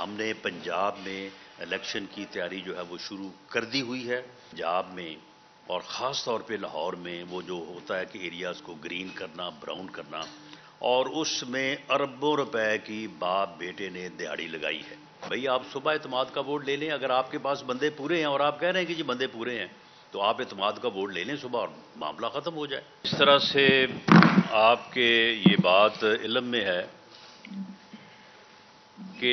ہم نے پنجاب میں الیکشن کی تیاری جو ہے وہ شروع کر دی ہوئی ہے۔ پنجاب میں اور خاص طور پہ لاہور میں وہ جو ہوتا ہے کہ ایریاز کو گرین کرنا، براؤن کرنا، اور اس میں اربوں روپے کی باپ بیٹے نے دہاڑی لگائی ہے۔ بھئی آپ صبح اعتماد کا ووٹ لے لیں، اگر آپ کے پاس بندے پورے ہیں اور آپ کہہ رہے ہیں کہ جی بندے پورے ہیں، تو آپ اعتماد کا ووٹ لے لیں صبح اور معاملہ ختم ہو جائے۔ اس طرح سے آپ کے یہ بات علم میں ہے کہ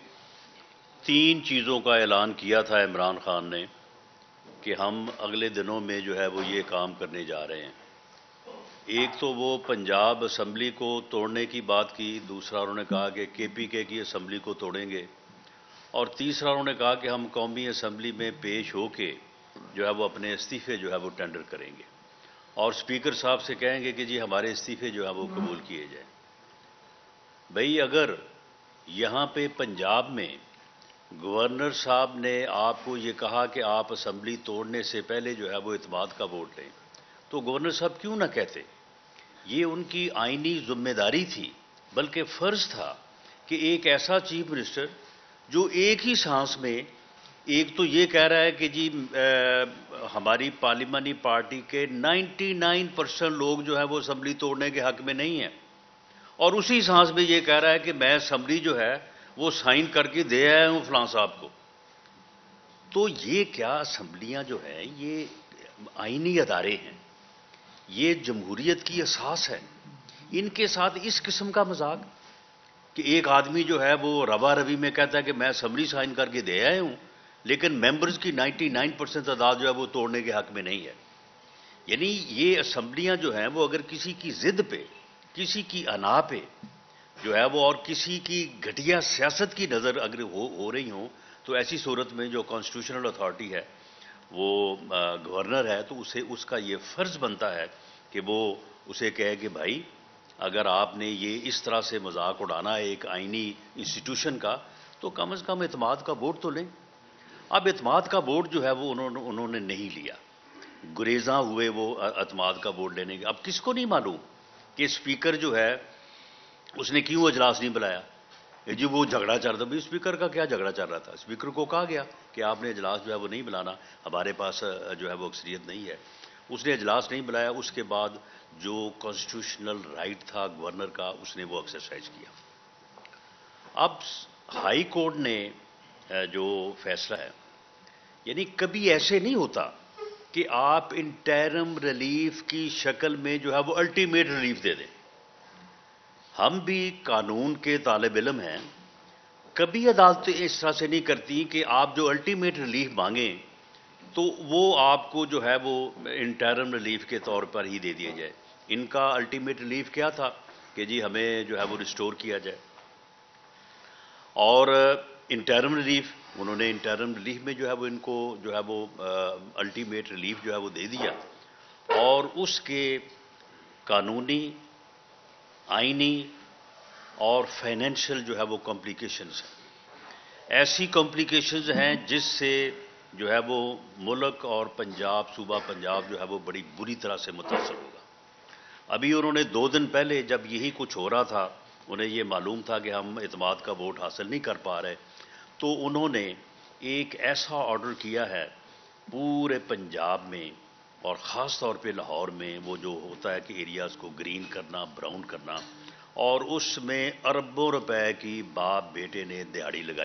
3 چیزوں کا اعلان کیا تھا عمران خان نے کہ ہم اگلے دنوں میں جو ہے وہ یہ کام کرنے جا رہے ہیں۔ ایک تو وہ پنجاب اسمبلی کو توڑنے کی بات کی، دوسرا انہوں نے کہا کہ KPK کی اسمبلی کو توڑیں گے، اور تیسرا انہوں نے کہا کہ ہم قومی اسمبلی میں پیش ہو کے جو ہے وہ اپنے استعفے جو ہے وہ ٹینڈر کریں گے، اور اسپیکر صاحب سے کہیں گے کہ جی ہمارے استعفے جو ہے وہ قبول کیے جائیں۔ بھئی اگر یہاں پہ پنجاب میں گورنر صاحب نے آپ کو یہ کہا کہ آپ اسمبلی توڑنے سے پہلے جو ہے وہ اعتماد کا ووٹ لیں، تو گورنر صاحب کیوں نہ کہتے؟ یہ ان کی آئینی ذمہ داری تھی، بلکہ فرض تھا کہ ایک ایسا چیف منسٹر جو ایک ہی سانس میں ایک تو یہ کہہ رہا ہے کہ جی ہماری پارلیمانی پارٹی کے 99% لوگ جو ہے وہ اسمبلی توڑنے کے حق میں نہیں ہیں، اور اسی سانس میں یہ کہہ رہا ہے کہ میں اسمبلی جو ہے وہ سائن کر کے دے آیا ہوں فلاں صاحب کو۔ تو یہ کیا اسمبلیاں جو ہیں یہ آئینی ادارے ہیں، یہ جمہوریت کی اساس ہے، ان کے ساتھ اس قسم کا مذاق کہ ایک آدمی جو ہے وہ روا روی میں کہتا ہے کہ میں اسمبلی سائن کر کے دے آیا ہوں، لیکن ممبرز کی 99% تعداد جو ہے وہ توڑنے کے حق میں نہیں ہے۔ یعنی یہ اسمبلیاں جو ہیں وہ اگر کسی کی ضد پہ، کسی کی انا پہ جو ہے وہ، اور کسی کی گھٹیا سیاست کی نظر اگر ہو رہی ہوں، تو ایسی صورت میں جو کانسٹیٹیوشنل اتھارٹی ہے وہ گورنر ہے، تو اس کا یہ فرض بنتا ہے کہ وہ اسے کہے کہ بھائی اگر آپ نے یہ اس طرح سے مذاق اڑانا ہے ایک آئینی انسٹیٹیوشن کا، تو کم از کم اعتماد کا ووٹ تو لیں۔ اب اعتماد کا ووٹ جو ہے وہ انہوں نے نہیں لیا، گریزاں ہوئے وہ اعتماد کا ووٹ لینے کے۔ اب کس کو نہیں معلوم کہ اسپیکر جو ہے اس نے کیوں اجلاس نہیں بلایا؟ جی وہ جھگڑا چل رہا تھا۔ اسپیکر کا کیا جھگڑا چل رہا تھا؟ اسپیکر کو کہا گیا کہ آپ نے اجلاس جو ہے وہ نہیں بلانا، ہمارے پاس جو ہے وہ اکثریت نہیں ہے۔ اس نے اجلاس نہیں بلایا، اس کے بعد جو کانسٹیٹیوشنل رائٹ تھا گورنر کا اس نے وہ ایکسرسائز کیا۔ اب ہائی کورٹ نے جو فیصلہ ہے، یعنی کبھی ایسے نہیں ہوتا کہ آپ انٹرم ریلیف کی شکل میں جو ہے وہ الٹیمیٹ ریلیف دے دیں۔ ہم بھی قانون کے طالب علم ہیں، کبھی عدالتیں اس طرح سے نہیں کرتی کہ آپ جو الٹیمیٹ ریلیف مانگیں تو وہ آپ کو جو ہے وہ انٹرم ریلیف کے طور پر ہی دے دیا جائے۔ ان کا الٹیمیٹ ریلیف کیا تھا کہ جی ہمیں جو ہے وہ ریسٹور کیا جائے، اور انٹرم ریلیف انہوں نے انٹرم ریلیف میں جو ہے وہ ان کو جو ہے وہ الٹیمیٹ ریلیف جو ہے وہ دے دیا، اور اس کے قانونی، آئینی اور فائنینشیل جو ہے وہ کمپلیکیشنز ہیں۔ ایسی کمپلیکیشنز ہیں جس سے جو ہے وہ ملک اور پنجاب، صوبہ پنجاب جو ہے وہ بڑی بری طرح سے متاثر ہوگا۔ ابھی انہوں نے 2 دن پہلے جب یہی کچھ ہو رہا تھا، انہیں یہ معلوم تھا کہ ہم اعتماد کا ووٹ حاصل نہیں کر پا رہے، تو انہوں نے ایک ایسا آرڈر کیا ہے پورے پنجاب میں اور خاص طور پہ لاہور میں، وہ جو ہوتا ہے کہ ایریاز کو گرین کرنا، براؤن کرنا، اور اس میں اربوں روپے کی باپ بیٹے نے دہاڑی لگائی۔